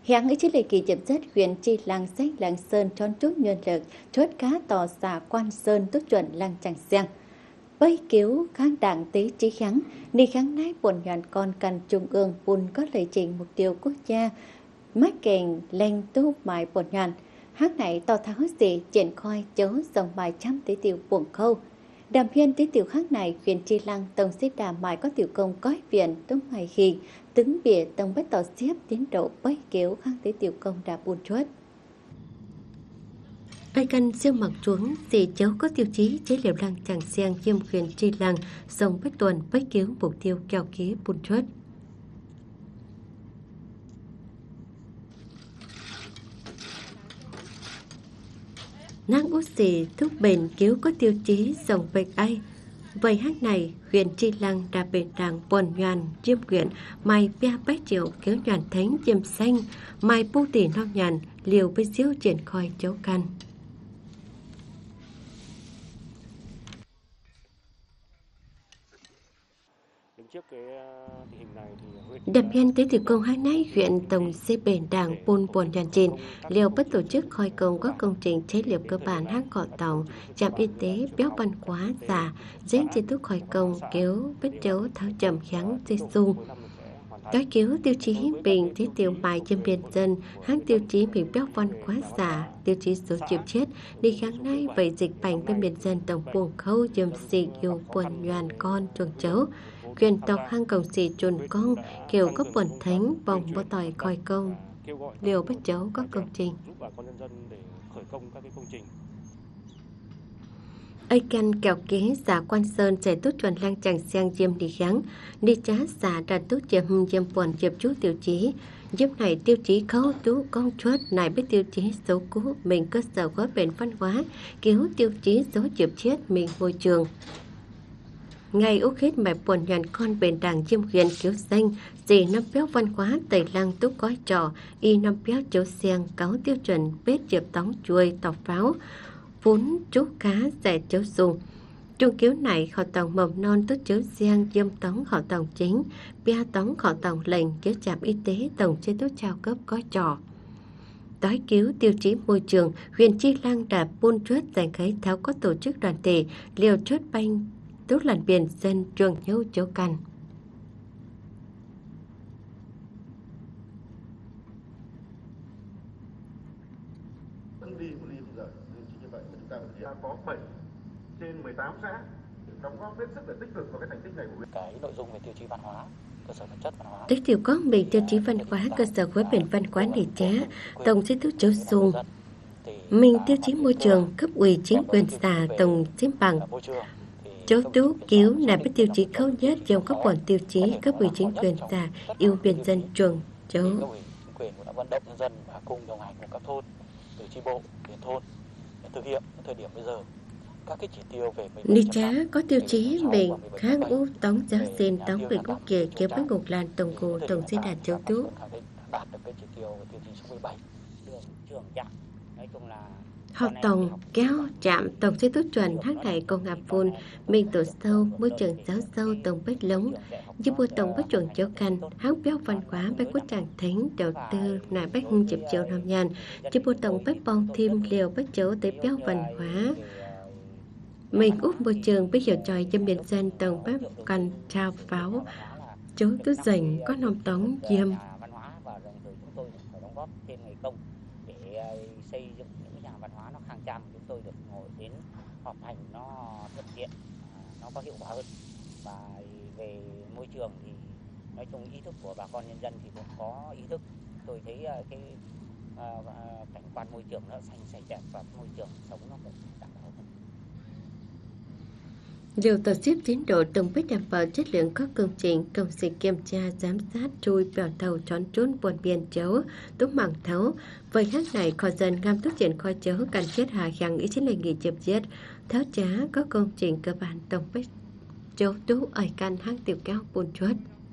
Hiện chỉ lệ kỳ chậm chất huyện Chi Lăng Sách Lăng Sơn tròn trúc nhân lực chốt cá tỏ xả quan sơn tốt chuẩn lăng chẳng giang. Bây cứu kháng đảng tế trí kháng, đi kháng nái buồn nhàn con cần trung ương bùn có lời trình mục tiêu quốc gia, mách kènh lên tu mãi buồn nhàn. Hát này tỏ tháo gì triển khoi chấu dòng bài trăm tế tiểu buồn khâu. Đàm hiên tế tiểu khác này huyện Chi Lăng tổng xếp đàm mãi có tiểu công cói viện tống mày khi tướng bìa tổng bách tỏ xếp tiến độ bấy kéo kháng tế tiểu công đã buồn chuốt. Ai căn siêu mặc chuống dì cháu có tiêu chí chế liệu lăng chẳng xiang chiêm huyện Chi Lăng dòng bách tuần bấy kéo mục tiêu kèo ký buồn chuốt. Nang út xì thúc bền cứu có tiêu chí dòng bạch ai. Vậy hát này, huyện Chi Lăng đã bền đảng buồn nhoàn chiêm huyện mai bia bách triệu kéo nhoàn thánh chiêm xanh mai pu tỉ non nhàn liều với diếu triển khoi chấu căn. Đập hiên tế tử công hai nái huyện tổng xê bền đảng buôn buồn nhàn trên liều bất tổ chức khoi công các công trình chế liệu cơ bản hãng cọ tàu trạm y tế béo văn quá giả dễ chế thuốc khoi công kéo bất chấu tháo trầm kháng dây sung cái cứu tiêu chí bình thế tiểu bài trên biển dân hãng tiêu chí bình béo văn quá giả tiêu chí số chịu chết đi kháng nay vậy dịch bệnh bên biển dân tổng buồn khâu dùm xì yêu buồn nhoàn con chuồng chấu quyền tộc hang cổng xì chuồn con kiểu có buồn thánh vòng bó tỏi coi công liều bất chấu các công trình ấy căn kẹo kế giả quan sơn sẽ tốt chuẩn lang chẳng sang diêm đi kháng đi trá giả đạt tốt chiếm diêm buồn chiếm chú tiêu chí giúp này tiêu chí khâu tú con chuốt này biết tiêu chí số cũ mình cơ sở gói bền văn hóa cứu tiêu chí số chiếm chết mình môi trường. Ngày úc hết mẹ buồn nhàn con bền đảng chiêm huyền cứu danh dì năm béo văn hóa tẩy lăng túc gói trò y năm béo chấu xiang cáo tiêu chuẩn bếp chiệp tóng chuối tọc pháo vốn chú cá rẻ chấu dùng trung cứu này họ tòng mầm non tốt chấu xiang diêm tóng họ tòng chính bia tóng họ tòng lệnh chấu trạm y tế tổng chế tốt trao cấp gói trò đói cứu tiêu chí môi trường huyện Chi Lăng đã buôn chuốt giành khấy tháo có tổ chức đoàn thể liều chốt banh tốt làn biển dân trường nhau chỗ căn. Có 7 trên 18 xã đóng góp hết sức để tích cực vào cái thành tích này của huyện. Cái nội dung về tiêu chí văn hóa, cơ sở vật chất văn hóa. Tích tiểu có mình tiêu chí văn hóa cơ sở khối bền văn hóa để trá tổng chế thuốc chấu dùng. Mình tiêu chí môi trường cấp ủy chính quyền xã tổng chiếm bằng. Chấu tú cứu là biết tiêu chí khâu nhất trong các quản tiêu chí cấp ủy chính quyền xã yêu biển dân chuồng chấu. Cấp ủy chính quyền cũng đã vận động nhân dân và cùng đồng hành cùng các thôn từ chi bộ đến thôn để thực hiện thời điểm bây giờ các cái chỉ tiêu về đi trá có tiêu chí mình kháng ú tống giáo xin tống bình quốc kỳ kiếm với ngục làn tổng cụ tổng xe đạt chấu tú đạt được cái chỉ tiêu về tiêu chí số 17 trường trạm nói chung là học tổng kéo chạm tổng chế tốt chuẩn hát này công ngạp phun mình tổ sâu môi trường giáo sâu tổng bách lống giúp bộ tổng bách chuẩn châu căn háng béo văn hóa bách quốc tràng thánh đầu tư nài bách hưng chịp triệu nam nhàn giúp bộ tổng bách bong thêm liều bách chấu tới béo văn hóa mình úp môi trường với hiểu tròi cho miền dân tổng bách cần trao pháo chấu tú dành có nòng tống diêm văn hóa và đồng thời chúng tôi phải đóng góp thêm ngày công để xây dựng những nhà văn hóa nó khang trang chúng tôi được ngồi đến họp hành nó thuận tiện nó có hiệu quả hơn và về môi trường thì nói chung ý thức của bà con nhân dân thì cũng có ý thức tôi thấy cái cảnh quan môi trường nó xanh sạch đẹp và môi trường sống nó cũng đảm bảo hơn. Điều tổ chức tiến độ từng bước đảm bảo chất lượng các công trình kiểm tra giám sát chui bèo tàu tròn trốn buồn biên chấu túc mảng thấu với hát này khó dần ngam tốt triển khoi chấu cần chết hà khẳng ý chính là nghỉ chụp giết tháo trá các công trình cơ bản tổng bích chấu tú ở căn hang tiểu cao buôn chuốt.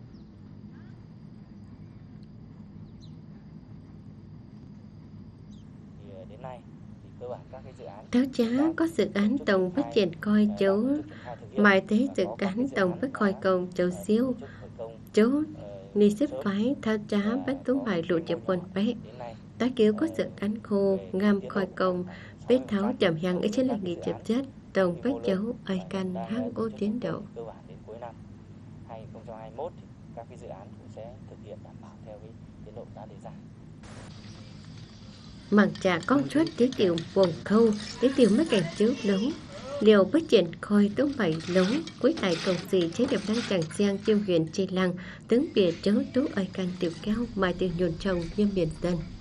Tháo trá có dự án tổng phát triển coi chấu mai thế dự án tổng phát coi công chấu siêu chấu Ni xếp phái thao trá bách tú bài lụ chịu quân bé. Tá kiếu có sự đánh khô, ngam coi công, bế tháo chậm hằng ở trên là nghị chụp chết, tổng bách cháu ai canh hang ô tiến độ. Cơ bản đến cuối năm 2021 thì các cái dự án cũng sẽ thực hiện đảm bảo theo cái tiến độ đã đề ra. Mảng trà con chuốt tí tiểu buồn khâu, tí tiểu mất cảnh trước đấu. Liều bất triển khôi tống bảy lấu, cuối tại cầu xì chế đẹp đăng chẳng giang chiêm huyền chi lăng, tướng biệt chớ tú ai canh tiểu cao, mai tiêu nhuồn trồng như biển dân.